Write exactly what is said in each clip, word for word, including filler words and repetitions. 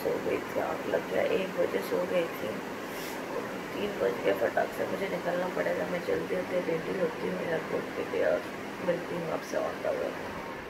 सो गई थी, आँख लग गया, एक बजे सो गई थी, तीन बज के फटाक से मुझे निकलना पड़ेगा। मैं जल्दी जल्दी रेडी होती हूँ एयरपोर्ट के लिए और मिलती हूँ आपसे ऑन द वे।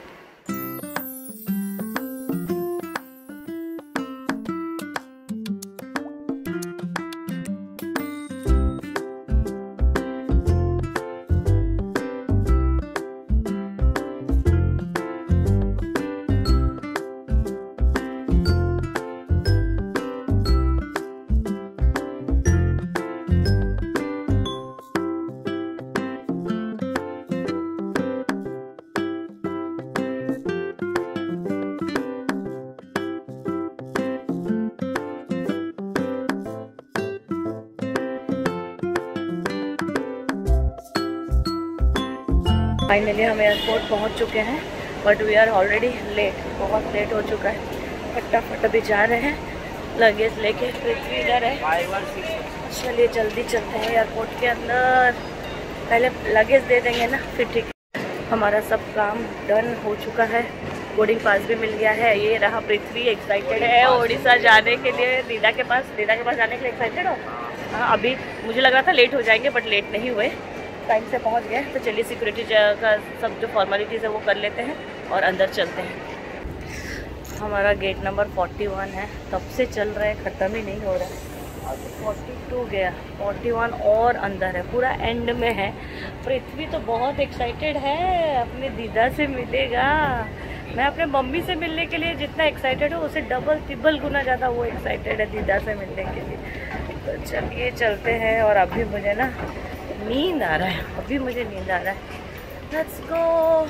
फाइनली हम एयरपोर्ट पहुंच चुके हैं, but we are already late, बहुत लेट हो चुका है। फटाफट अभी जा रहे हैं लगेज लेके। पृथ्वी इधर है, चलिए जल्दी चलते हैं एयरपोर्ट के अंदर। पहले लगेज दे देंगे ना, फिर ठीक है। हमारा सब काम डन हो चुका है, बोर्डिंग पास भी मिल गया है। ये रहा पृथ्वी, एक्साइटेड है उड़ीसा जाने के लिए, दीदा के पास दीदा के पास जाने के लिए एक्साइटेड हो। हाँ, अभी मुझे लग रहा था लेट हो जाएंगे, बट लेट नहीं हुए, टाइम से पहुंच गए। तो चलिए सिक्योरिटी का सब जो फॉर्मेलिटीज़ है वो कर लेते हैं और अंदर चलते हैं। हमारा गेट नंबर इकतालीस है, तब से चल रहा है, ख़त्म ही नहीं हो रहा है। बयालीस गया, इकतालीस और अंदर है, पूरा एंड में है। पृथ्वी तो बहुत एक्साइटेड है, अपने दीदा से मिलेगा। मैं अपने मम्मी से मिलने के लिए जितना एक्साइटेड हूँ, उससे डबल ट्रिपल गुना ज़्यादा वो एक्साइटेड है दीदा से मिलने के लिए। तो चलिए चलते हैं। और अभी मुझे ना नींद आ रहा है, अभी मुझे नींद आ रहा है। Let's go.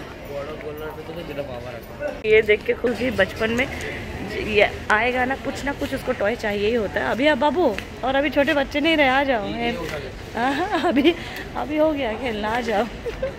ये देख के खुशी, बचपन में ये आएगा ना, कुछ ना कुछ उसको टॉय चाहिए ही होता है। अभी आप बाबू, और अभी छोटे बच्चे नहीं रहे, आ जाओ। हाँ, अभी अभी हो गया खेलना, आ जाओ।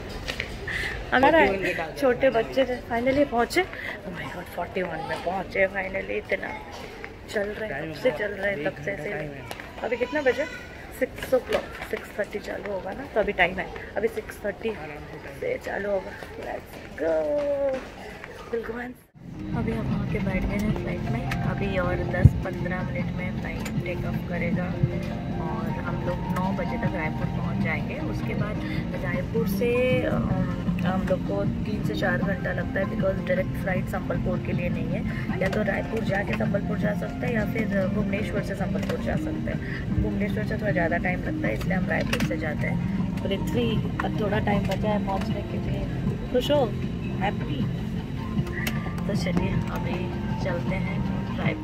अगर छोटे बच्चे फाइनली पहुँचे, ओह माय गॉड इकतालीस में पहुँचे फाइनली। इतना चल रहे हैं, तब से चल रहे हैं, तब से से अभी कितना बजे? Six o'clock, six thirty चालू होगा ना, तो अभी टाइम है, अभी सिक्स थर्टी से चालू होगा। Let's go. बिल्कुल। अभी हम वहाँ के बैठ गए हैं फ्लाइट में, अभी और दस पंद्रह मिनट में फ्लाइट टेक ऑफ करेगा और हम लोग नौ बजे तक रायपुर पहुँच जाएंगे। उसके बाद रायपुर से हम लोग को तीन से चार घंटा लगता है, बिकॉज डायरेक्ट फ्लाइट संबलपुर के लिए नहीं है। या तो रायपुर जाके संबलपुर जा सकते हैं, या फिर भुवनेश्वर से संबलपुर जा सकते हैं। भुवनेश्वर से थोड़ा ज़्यादा टाइम लगता है, इसलिए हम रायपुर से जाते हैं। पृथ्वी, अब थोड़ा टाइम बचा है पहुंचने के लिए, खुश हो, हैप्पी? तो चलिए अभी चलते हैं Raipur.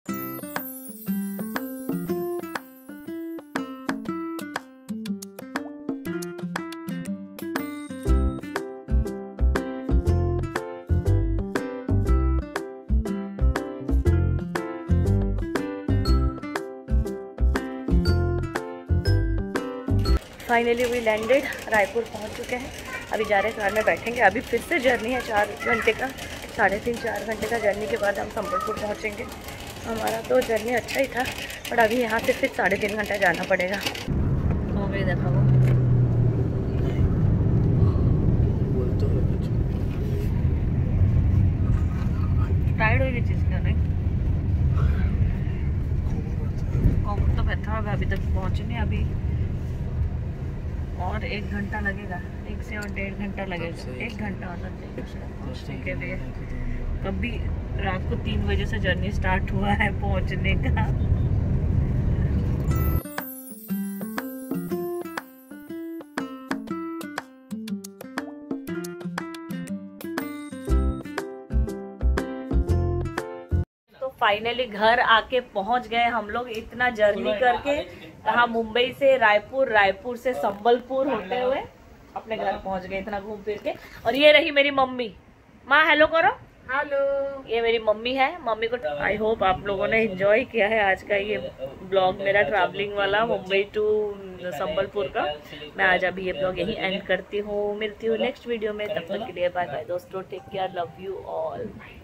Finally we landed, Raipur पहुंच चुके हैं। अभी जा रहे हैं, कार में बैठेंगे। अभी फिर से जर्नी है, चार घंटे का, साढ़े तीन चार घंटे का जर्नी के बाद हम संबलपुर पहुंचेंगे। हमारा तो जर्नी अच्छा ही था, बट अभी यहाँ से फिर साढ़े तीन घंटा जाना पड़ेगा। हो गई देखा वो टायर्ड हुई चीज़ का नहीं, तो बैठा होगा, अभी तक पहुँचे नहीं। अभी और एक घंटा लगेगा, एक से और डेढ़ घंटा लगेगा, एक घंटा होना पहुँचने के लिए। कभी रात को तीन बजे से जर्नी स्टार्ट हुआ है पहुँचने का। तो फाइनली घर आके पहुँच गए हम लोग, इतना जर्नी करके। कहा मुंबई से रायपुर, रायपुर से संबलपुर होते हुए अपने घर पहुंच गए, इतना घूम फिर के। और ये रही मेरी मम्मी। माँ हेलो करो। हेलो। ये मेरी मम्मी है, मम्मी को आई होप आप लोगों ने एंजॉय किया है आज का ये ब्लॉग मेरा ट्रैवलिंग वाला, मुंबई टू संबलपुर का। मैं आज अभी ये ब्लॉग यही एंड करती हूँ, मिलती हूँ नेक्स्ट वीडियो में। तब तक के लिए बाय बाय दोस्तों, take care, love you all.